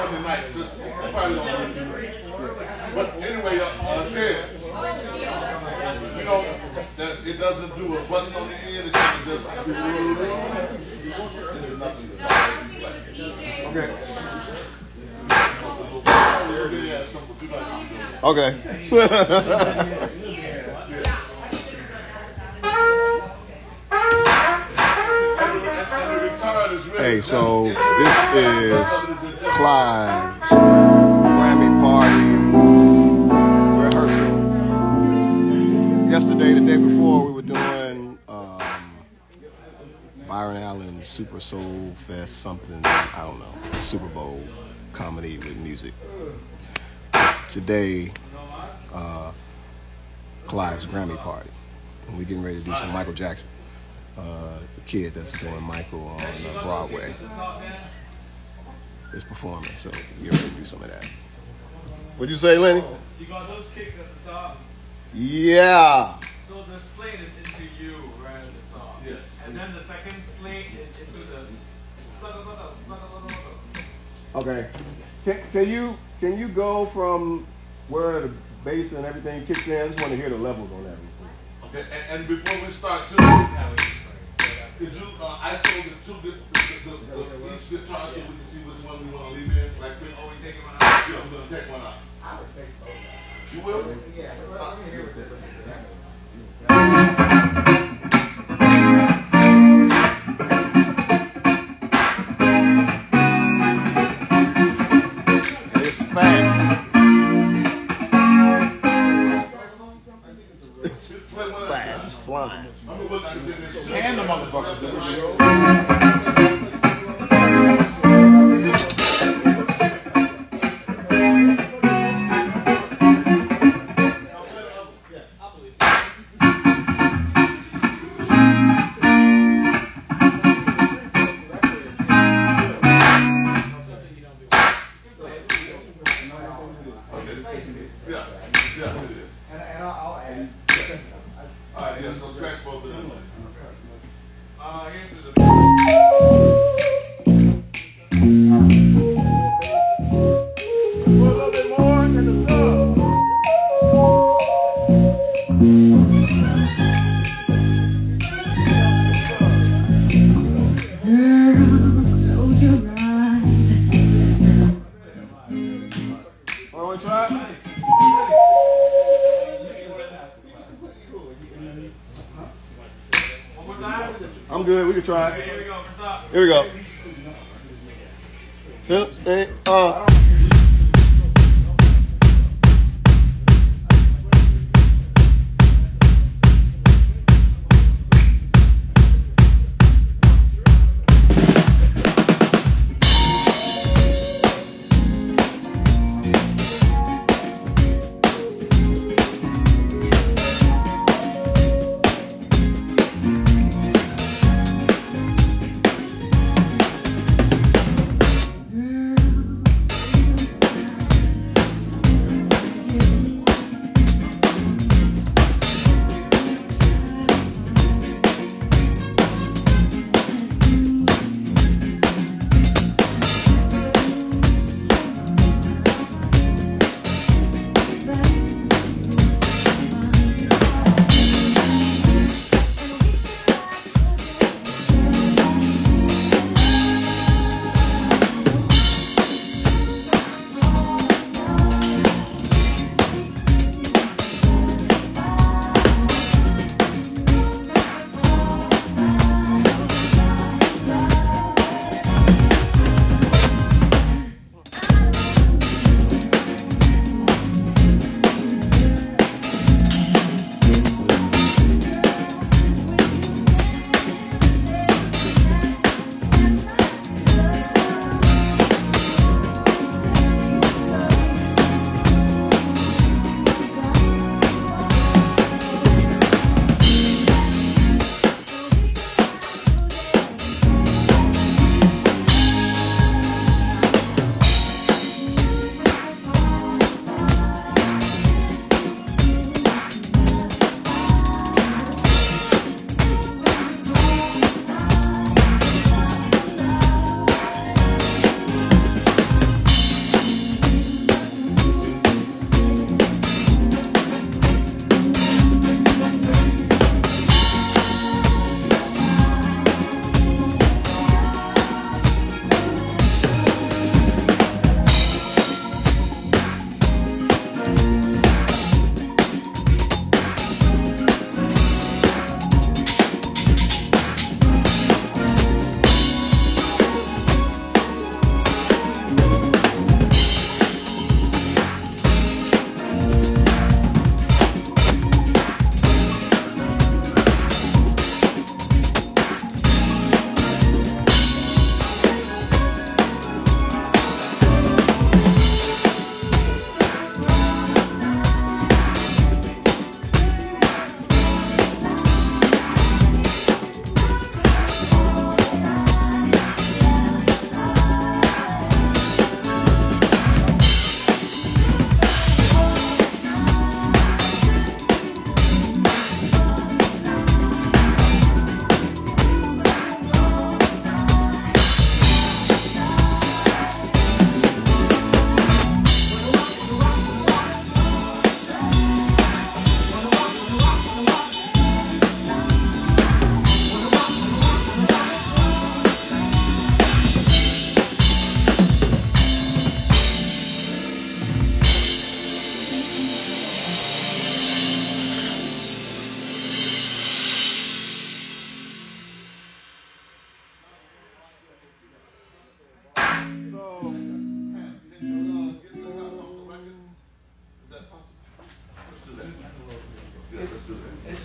Monday night. So you probably don't know. But anyway, Ted, you know that it doesn't do a button on the end. It just okay. Okay. Hey, so this is Clive's Grammy Party rehearsal. Yesterday, the day before, we were doing Byron Allen Super Soul Fest something, I don't know, Super Bowl comedy with music. Today, Clive's Grammy Party. And we're getting ready to do some Michael Jackson. The kid that's doing Michael on Broadway is performing, so you're ready to do some of that. What'd you say, Lenny? You got those kicks at the top. Yeah. So the slate is into you right at the top. Yes. And then the second slate is into the. Okay. Can you go from where the bass and everything kicks in? I just want to hear the levels on that. Okay, and before we start, too, could you isolate the two each guitar so we can see which one we want to leave in? Like, Oh, we taking one out? yeah, we're going to take one out. I would take both out. You will? Yeah, let me hear what this is. It's fast. It's fast. It's flying. And the motherfuckers. I'm good. We can try. Okay, here we go. Here we go.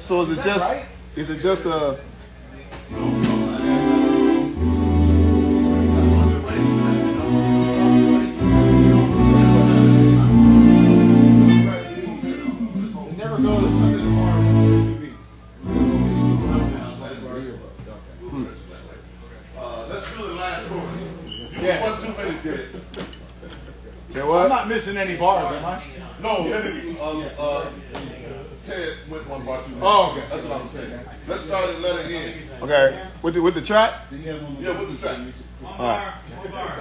So is it just? right? Is it just a? It never goes hard in 2 beats. Let's do the last chorus. You Yeah. want too many did. Say I'm what? not missing any bars, am I? No, Ted went one bar too many. Oh, okay. That's what I'm saying. Let's start at letter N. Okay. With the track? Yeah, what's the track? One All bar, one bar.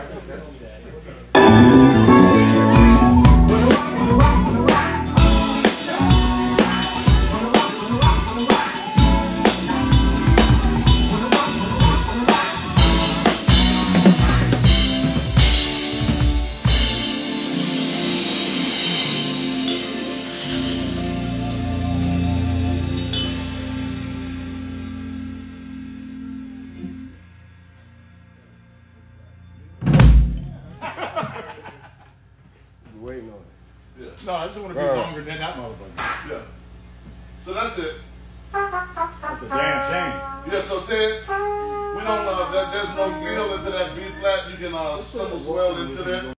Waiting on it. Yeah. No, I just want to be longer than that motherfucker. Yeah. So that's it. That's a damn shame. Yeah, so Ted, we don't, there's no feel into that B flat. You can cymbal swell into there.